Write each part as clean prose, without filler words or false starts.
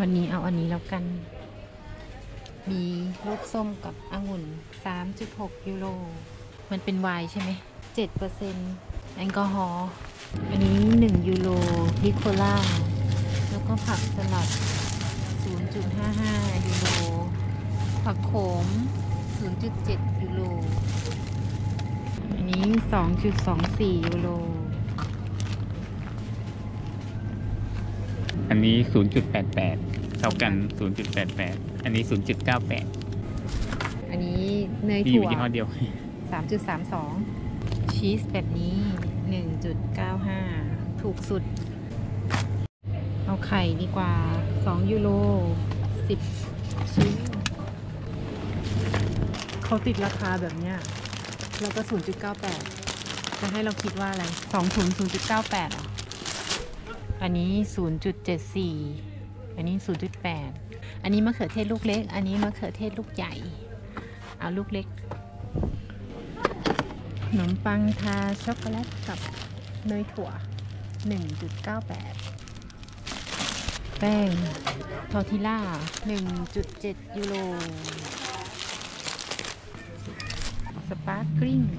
วันนี้เอาอันนี้แล้วกัน มีลูกส้มกับองุ่น 3.6 ยูโร มันเป็นไวน์ใช่ไหม 7% แอลกอฮอล์ อันนี้ 1 ยูโรพิโคล่า แล้วก็ผักสลัด 0.55 ยูโร ผักโขม 0.7 ยูโร อันนี้ 2.24 ยูโรอันนี้ 0.88 เท่ากัน 0.88 อันนี้ 0.98 อันนี้เนยที่อถั่ยู่วยี่ห้อเดียว 3.32 ชีสแบบนี้ 1.95 ถูกสุด เอาไข่ดีกว่า 2 ยูโร 10 ชิ้น เขาติดราคาแบบเนี้ยแล้วก็ 0.98 จะให้เราคิดว่าอะไร2ถุง 0.98 อ่ะ อันนี้ 0.74 อันนี้ 0.8 อันนี้มะเขือเทศลูกเล็ก อันนี้มะเขือเทศลูกใหญ่ เอาลูกเล็ก ขนมปังทาช็อกโกแลตกับเนยถั่ว 1.98 แป้งทอร์ติล่า 1.7 ยูโร สปาร์กลิ้ง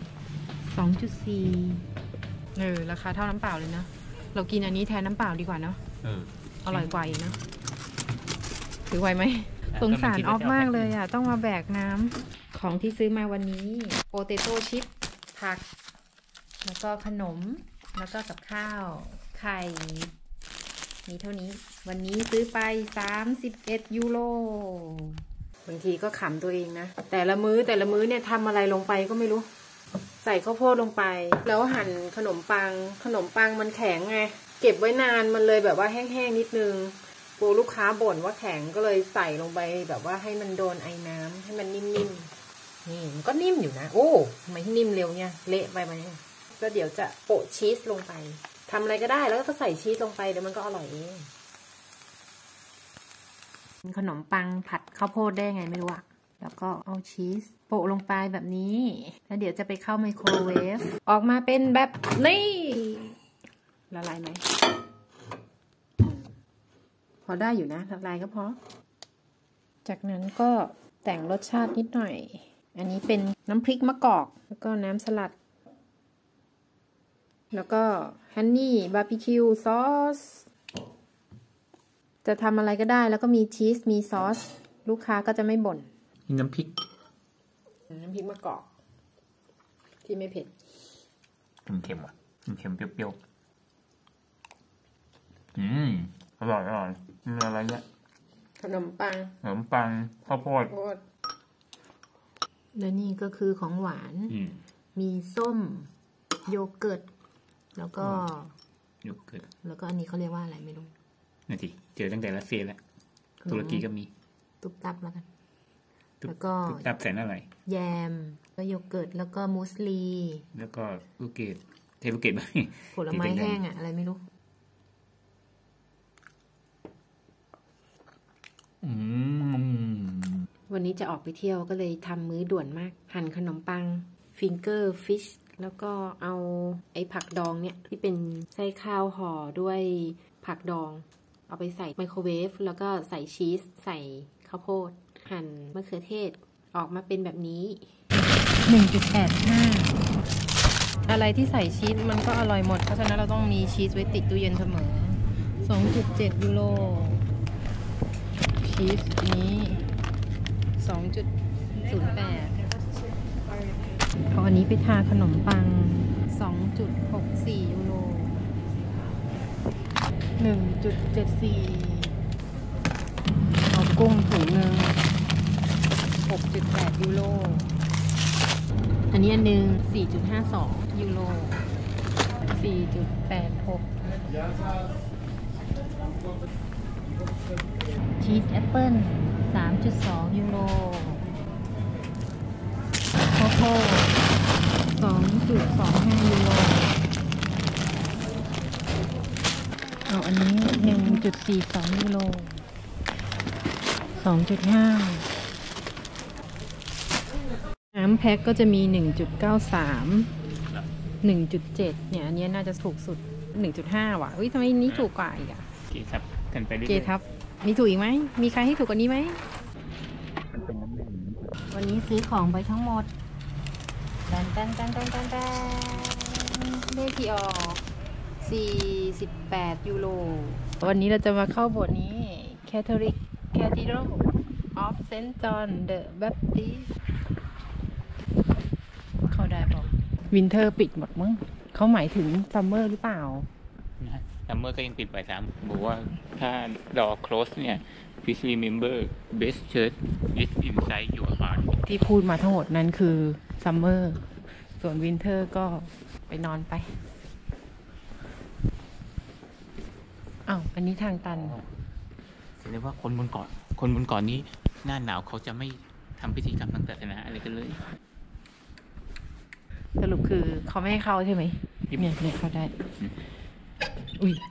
2.4 ราคาเท่าน้ำเปล่าเลยนะ เรากินอันนี้แทนน้ำเปล่าดีกว่าเนาะอร่อยกว่าอีกเนาะถือไหวไหม สงสารออฟมากเลยอ่ะ ต้องมาแบกน้ำของที่ซื้อมาวันนี้โปเตโต้ชิพผัก แล้วก็ขนม แล้วก็กับข้าว ไข่มีเท่านี้ วันนี้ซื้อไป 31 ยูโร บางทีก็ขำตัวเองนะ แต่ละมื้อเนี่ยทำอะไรลงไปก็ไม่รู้ ใส่ข้าวโพดลงไป แล้วหั่นขนมปังมันแข็งไง เก็บไว้นานมันเลยแบบว่าแห้งๆนิดนึงกลัวลูกค้าบ่นว่าแข็งก็เลยใส่ลงไปแบบว่าให้มันโดนไอ้น้ำให้มันนิ่มๆนี่มันก็นิ่มอยู่นะโอ้ทำไมนิ่มเร็วเนี่ยเละไปไหมก็เดี๋ยวจะโปะชีสลงไปทำอะไรก็ได้แล้วก็ใส่ชีสลงไปเดี๋ยวมันก็อร่อยเองขนมปังผัดข้าวโพดได้ไงไม่รู้อะแล้วก็เอาชีสโปะลงไปแบบนี้แล้วเดี๋ยวจะไปเข้าไมโครเวฟออกมาเป็นแบบนี้ละลายไหมพอได้อยู่นะละลายก็พอจากนั้นก็แต่งรสชาตินิดหน่อยอันนี้เป็นน้ำพริกมะกอกแล้วก็น้ำสลัดแล้วก็ฮันนี่บาร์บีคิวซอสจะทำอะไรก็ได้แล้วก็มีชีสมีซอสลูกค้าก็จะไม่บ่นน้ำพริกมะกอกที่ไม่เผ็ดเค็มว่ะเค็มเปรี้ยวอร่อยมีอะไรเนี่ยขนมปังข้าวโพดและนี่ก็คือของหวานมีส้มโยเกิร์ตแล้วก็อันนี้เขาเรียกว่าอะไรไม่รู้นี่ทีเจอตั้งแต่รัสเซียแล้วตุรกีก็มีตุ๊บตับแล้วกันแล้วก็ตุ๊บตับใส่อะไรแยมแล้วโยเกิร์ตแล้วก็มูสลีแล้วก็ลูกเกดไหมผลไม้แห้งอะอะไรไม่รู้วันนี้จะออกไปเที่ยวก็เลยทำมื้อด่วนมากหั่นขนมปังฟิงเกอร์ฟิชแล้วก็เอาไอ้ผักดองเนี่ยที่เป็นไส้ข้าวห่อด้วยผักดองเอาไปใส่ไมโครเวฟแล้วก็ใส่ชีสใส่ข้าวโพดหั่นมะเขือเทศออกมาเป็นแบบนี้ 1.85 อะไรที่ใส่ชีสมันก็อร่อยหมดเพราะฉะนั้นเราต้องมีชีสไว้ติดตู้เย็นเสมอ 2.7 ยูโรชีสนี้ 2.08 เอาอันนี้ไปทาขนมปัง 2.64 ยูโร 1.74 เอากุ้งถุงนึง 6.8 ยูโรอันนี้อันนึง 4.52 ยูโร 4.86 ชีสแอปเปิ้ล 3.2 ยูโรข้าวโพด 2.25 ยูโรเอาอันนี้ 1.42 ยูโร 2.5 น้ำแพ็คก็จะมี 1.93 1.7 เนี่ยอันนี้น่าจะถูกสุด 1.5 ว่ะเฮ้ยทำไมนี้ถูกกว่าอีกอะเกทับกันไปเรื่อยเกทับมีถูกอีกไหมมีใครให้ถูกกว่านี้ไหมมันเป็นน้ำหนึ่งวันนี้ซื้อของไปทั้งหมดแตนเลขที่ออก48 ยูโร วันนี้เราจะมาเข้าโบสถ์นี้ Catholic Cathedral of Saint John the Baptist เข้าได้ปะวินเทอร์ปิดหมดมั้งเขาหมายถึงซัมเมอร์หรือเปล่านะซัมเมอร์ก็ยังปิดไป3บอกว่าถ้าดอ close เนี่ย please remember best church is inside your heart ที่พูดมาทั้งหมดนั้นคือซัมเมอร์ส่วนวินเทอร์ก็ไปนอนไปอ้าวอันนี้ทางตันแสดงว่าคนบนเกาะนี้หน้าหนาวเขาจะไม่ทำพิธีกรรมทางศาสนาอะไรกันเลยสรุปคือเขาไม่ให้เข้าใช่ไหมเนี่ยเข้าได้อุ้ย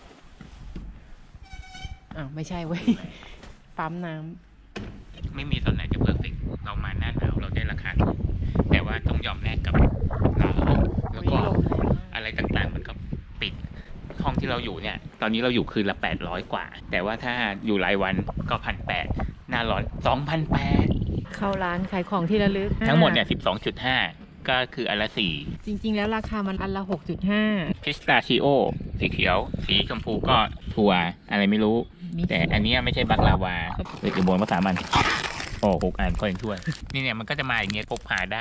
อ้าวไม่ใช่เว้ยปั๊มน้ำไม่มีตอนไหนจะเพอร์เฟกต์เรามาหน้าหนาวเราได้ราคาถูกแต่ว่าต้องยอมแลกกับหนาวแล้วก็อะไรต่างๆมันก็ปิดห้องที่เราอยู่เนี่ยตอนนี้เราอยู่คืนละ800 กว่าแต่ว่าถ้าอยู่รายวันก็1,800หน้าร้อน2,800 เข้าร้านขายของที่ระลึกทั้งหมดเนี่ย 12.5 ก็คืออันละ4 จริงๆแล้วราคามันอันละ 6.5 พิสตาชิโอสีเขียวสีชมพูก็ถั่วอะไรไม่รู้แต่อันนี้ไม่ใช่บักลาวาเป็นกระบวนภาษามันโอ้6 อันก็ยังช่วยนี่เนี่ยมันก็จะมาอย่างเงี้ยพกพาได้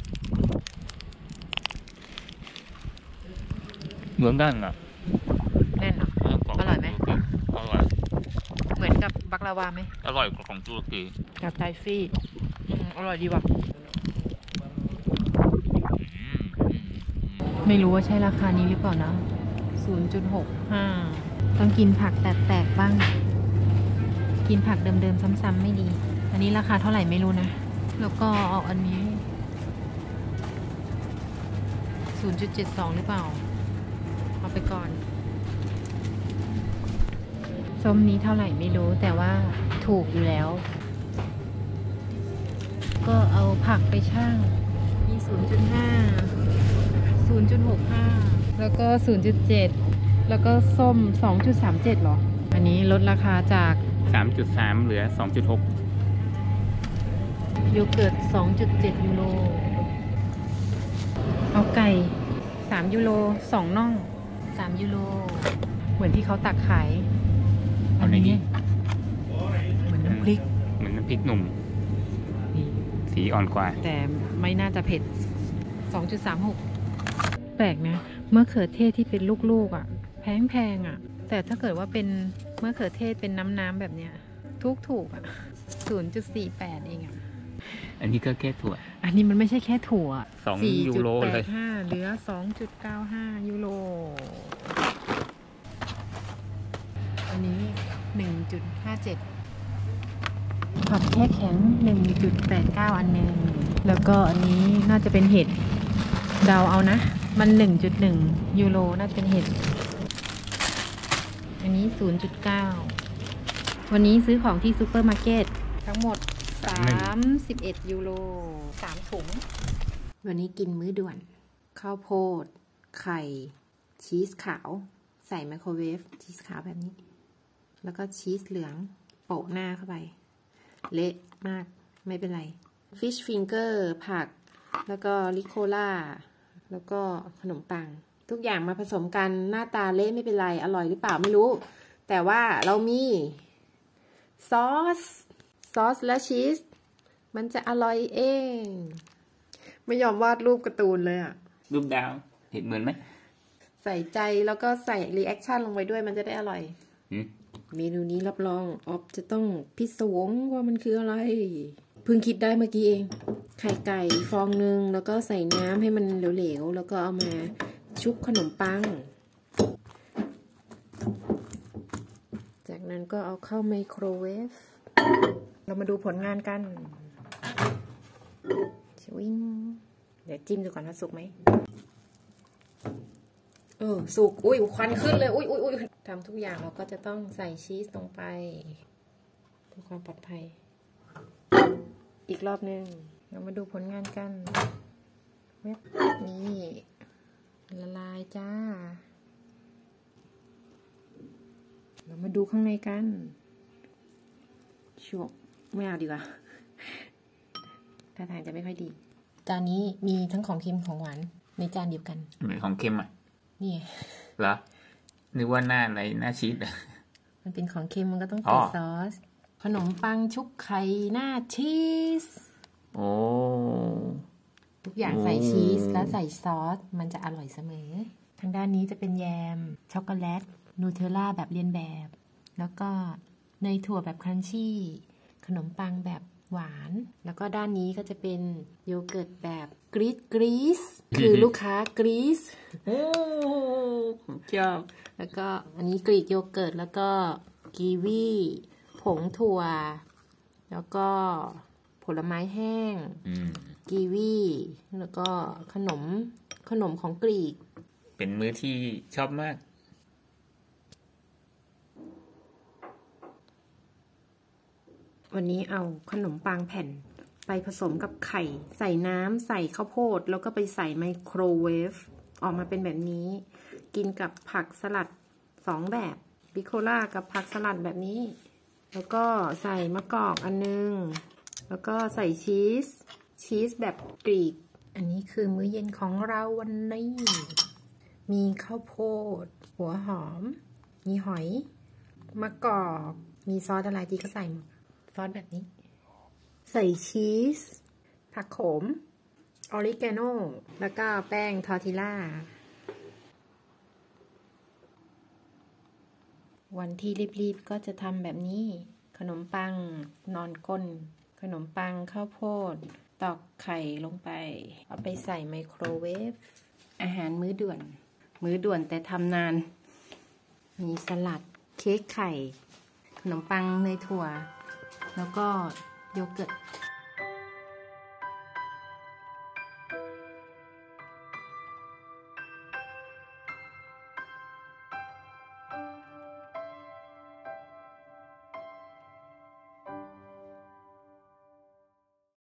เหมือนกันอ่ะแน่นเหรออร่อยไหมอร่อยเหมือนกับบักลาวาไหมอร่อยกว่าของตุรกีกับไทฟี่อร่อยดีว่ะไม่รู้ว่าใช่ราคานี้หรือเปล่านะ 0.65 ต้องกินผักแปลกๆบ้างกินผักเดิมๆซ้ำๆไม่ดีอันนี้ราคาเท่าไหร่ไม่รู้นะแล้วก็เอาอันนี้ 0.72 หรือเปล่าเอาไปก่อนส้มนี้เท่าไหร่ไม่รู้แต่ว่าถูกอยู่แล้วก็เอาผักไปชั่งมี 0.5 0.65 แล้วก็ 0.7 แล้วก็ส้ม 2.37 หรออันนี้ลดราคาจาก 3.3 เหลือ 2.6 โยเกิร์ต 2.7 ยูโรเอาไก่ 3 ยูโร 2 น่อง 3 ยูโรเหมือนที่เขาตักขายอันนี้เหมือนน้ำพริกหนุ่มสีอ่อนกว่าแต่ไม่น่าจะเผ็ด 2.36 แปลกนะมะเขือเทศที่เป็นลูกๆอ่ะแพงอ่ะแต่ถ้าเกิดว่าเป็นมะเขือเทศเป็นน้ำแบบเนี้ยถูกอ่ะ 0.48 เองอ่ะอันนี้ก็แค่ถั่วอันนี้มันไม่ใช่แค่ถั่ว 2 ยูโรเลย 4.85 เหลือ 2.95 ยูโรอันนี้ 1.57 ผักแช่แข็ง 1.89 อันนึงแล้วก็อันนี้น่าจะเป็นเห็ดเดาเอานะมัน 1.1 ยูโรน่าจะเป็นเห็ดอันนี้ 0.9 วันนี้ซื้อของที่ซูเปอร์มาร์เก็ตทั้งหมด31 ยูโร3 ถุงวันนี้กินมื้อด่วนข้าวโพดไข่ชีสขาวใส่ไมโครเวฟชีสขาวแบบนี้แล้วก็ชีสเหลืองโปะหน้าเข้าไปเละมากไม่เป็นไรฟิชฟิงเกอร์ผักแล้วก็ริโคล่าแล้วก็ขนมปังทุกอย่างมาผสมกันหน้าตาเละไม่เป็นไรอร่อยหรือเปล่าไม่รู้แต่ว่าเรามีซอสและชีสมันจะอร่อยเองไม่ยอมวาดรูปการ์ตูนเลยอะรูปดาวเห็นเหมือนไหมใส่ใจแล้วก็ใส่รีแอคชั่นลงไปด้วยมันจะได้อร่อยเมนูนี้รับรองออฟจะต้องพิศวงว่ามันคืออะไรเพิ่งคิดได้เมื่อกี้เองไข่ไก่ฟองนึงแล้วก็ใส่น้ำให้มันเหลวๆแล้วก็เอามาชุบขนมปังจากนั้นก็เอาเข้าไมโครเวฟเรามาดูผลงานกันชิงเดี๋ยวจิ้มดูก่อนว่าสุกไหมสุกอุ้ยควันขึ้นเลยอุ้ยทำทุกอย่างเราก็จะต้องใส่ชีสลงไปเพื่อความปลอดภัยอีกรอบนึงเรามาดูผลงานกันเว็บนี่ละลายจ้าเรามาดูข้างในกันชัวไม่เอาดีกว่าท่าทางจะไม่ค่อยดีจานนี้มีทั้งของเค็มของหวานในจานเดียวกันเหมือนของเค็มอ่ะนี่เหรอนึกว่าหน้าอะไรหน้าชีสมันเป็นของเค็มมันก็ต้องใส่ซอสขนมปังชุบไข่หน้าชีสโอ้ทุกอย่างใส่ชีสแล้วใส่ซอสมันจะอร่อยเสมอทางด้านนี้จะเป็นแยมช็อกโกแลตนูเทลล่าแบบเลียนแบบแล้วก็เนยถั่วแบบครันชี่ขนมปังแบบหวานแล้วก็ด้านนี้ก็จะเป็นโยเกิร์ตแบบกรีซคือลูกค้ากรีซโอ้ชอบแล้วก็อันนี้กรีกโยเกิร์ตแล้วก็กีวีผงถั่วแล้วก็ผลไม้แห้งกีวีแล้วก็ขนมของกรีกเป็นมื้อที่ชอบมากวันนี้เอาขนมปังแผ่นไปผสมกับไข่ใส่น้ำใส่ข้าวโพดแล้วก็ไปใส่ไมโครเวฟออกมาเป็นแบบนี้กินกับผักสลัด2แบบบิโคล่ากับผักสลัดแบบนี้แล้วก็ใส่มะกอกอันนึงแล้วก็ใส่ชีสแบบกรีกอันนี้คือมื้อเย็นของเราวันนี้มีข้าวโพดหัวหอมมีหอยมะกอกมีซอสอะไรที่ก็ใส่หมดซอสแบบนี้ใส่ชีสผักโขมออริกาโนแล้วก็แป้งทอร์ติลล่าวันที่รีบๆก็จะทำแบบนี้ขนมปังนอนก้นขนมปังข้าวโพดตอกไข่ลงไปเอาไปใส่ไมโครเวฟอาหารมื้อด่วนแต่ทำนานมีสลัดเค้กไข่ขนมปังเนยถั่วแล้วก็โยเกิร์ต